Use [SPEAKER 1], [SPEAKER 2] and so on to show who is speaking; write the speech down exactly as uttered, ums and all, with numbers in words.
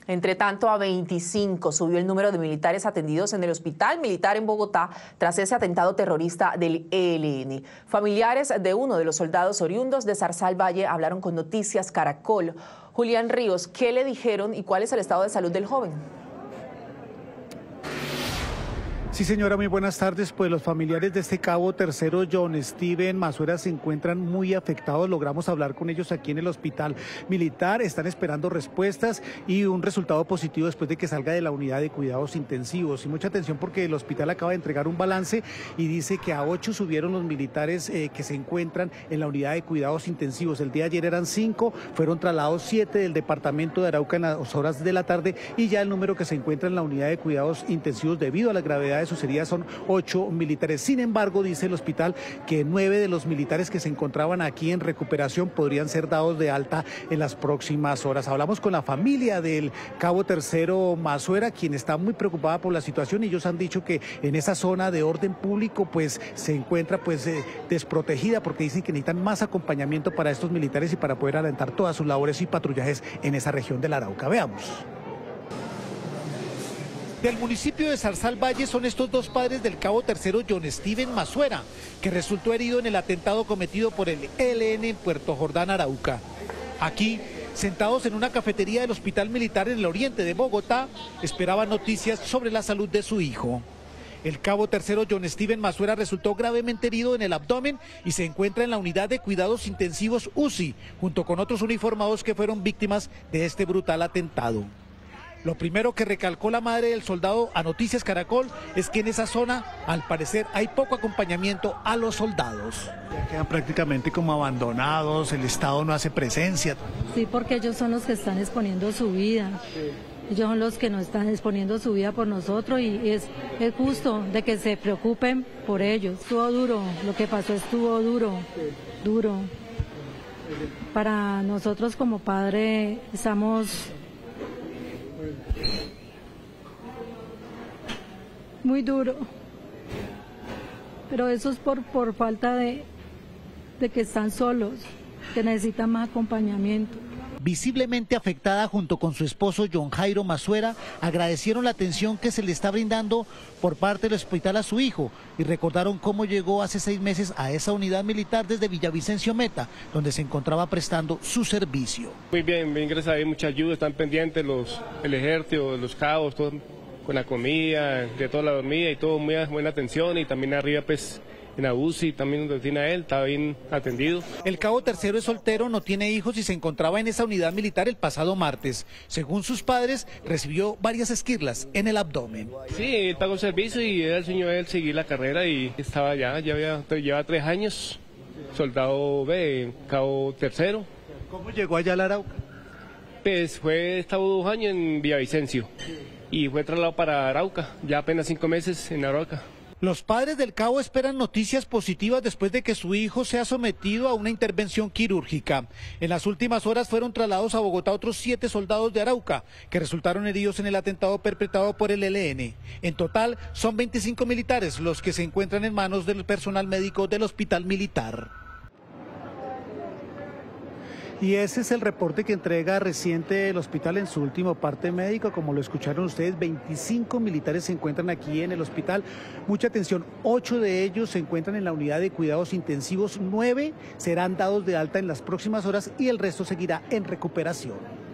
[SPEAKER 1] Entre tanto, a veinticinco subió el número de militares atendidos en el hospital militar en Bogotá tras ese atentado terrorista del E L N. Familiares de uno de los soldados oriundos de Zarzal-Valle hablaron con Noticias Caracol. Julián Ríos, ¿qué le dijeron y cuál es el estado de salud del joven?
[SPEAKER 2] Sí, señora, muy buenas tardes. Pues los familiares de este cabo tercero, John Steven Mazuera, se encuentran muy afectados. Logramos hablar con ellos aquí en el hospital militar. Están esperando respuestas y un resultado positivo después de que salga de la unidad de cuidados intensivos. Y mucha atención porque el hospital acaba de entregar un balance y dice que a ocho subieron los militares eh, que se encuentran en la unidad de cuidados intensivos. El día de ayer eran cinco, fueron trasladados siete del departamento de Arauca en las horas de la tarde y ya el número que se encuentra en la unidad de cuidados intensivos debido a la gravedad de sus heridas son ocho militares. Sin embargo, dice el hospital que nueve de los militares que se encontraban aquí en recuperación podrían ser dados de alta en las próximas horas. Hablamos con la familia del cabo tercero Mazuera, quien está muy preocupada por la situación y ellos han dicho que en esa zona de orden público pues se encuentra pues eh, desprotegida porque dicen que necesitan más acompañamiento para estos militares y para poder adelantar todas sus labores y patrullajes en esa región del Arauca. Veamos. Del municipio de Zarzal-Valle son estos dos padres del cabo tercero John Steven Mazuera, que resultó herido en el atentado cometido por el E L N en Puerto Jordán, Arauca. Aquí, sentados en una cafetería del Hospital Militar en el oriente de Bogotá, esperaban noticias sobre la salud de su hijo. El cabo tercero John Steven Mazuera resultó gravemente herido en el abdomen y se encuentra en la unidad de cuidados intensivos U C I, junto con otros uniformados que fueron víctimas de este brutal atentado. Lo primero que recalcó la madre del soldado a Noticias Caracol es que en esa zona, al parecer, hay poco acompañamiento a los soldados. Ya quedan prácticamente como abandonados, el Estado no hace presencia.
[SPEAKER 3] Sí, porque ellos son los que están exponiendo su vida. Ellos son los que nos están exponiendo su vida por nosotros y es, es justo de que se preocupen por ellos. Estuvo duro, lo que pasó estuvo duro, duro. Para nosotros como padre estamos muy duro, pero eso es por, por falta de, de que están solos, que necesitan más acompañamiento.
[SPEAKER 2] Visiblemente afectada junto con su esposo John Jairo Mazuera, agradecieron la atención que se le está brindando por parte del hospital a su hijo y recordaron cómo llegó hace seis meses a esa unidad militar desde Villavicencio Meta, donde se encontraba prestando su servicio.
[SPEAKER 4] Muy bien, bien, gracias a Dios, mucha ayuda, están pendientes los, el ejército, los cabos, todo, con la comida, de toda la dormida y todo, muy buena atención y también arriba pues en la U C I también donde tiene a él, estaba bien atendido. El cabo tercero es soltero, no tiene hijos y se encontraba en esa unidad militar el pasado martes. Según sus padres, recibió varias esquirlas en el abdomen. Sí, él pagó servicio y era el sueño de él seguir la carrera y estaba ya, ya había, lleva tres años, soldado B, cabo tercero. ¿Cómo llegó allá a la Arauca? Pues fue, estaba dos años en Villavicencio y fue trasladado para Arauca, ya apenas cinco meses en Arauca. Los padres del cabo esperan noticias positivas después de que su hijo sea sometido a una intervención quirúrgica. En las últimas horas fueron trasladados a Bogotá otros siete soldados de Arauca que resultaron heridos en el atentado perpetrado por el E L N. En total son veinticinco militares los que se encuentran en manos del personal médico del hospital militar. Y ese es el reporte que entrega reciente el hospital en su último parte médico. Como lo escucharon ustedes, veinticinco militares se encuentran aquí en el hospital. Mucha atención, ocho de ellos se encuentran en la unidad de cuidados intensivos, nueve serán dados de alta en las próximas horas y el resto seguirá en recuperación.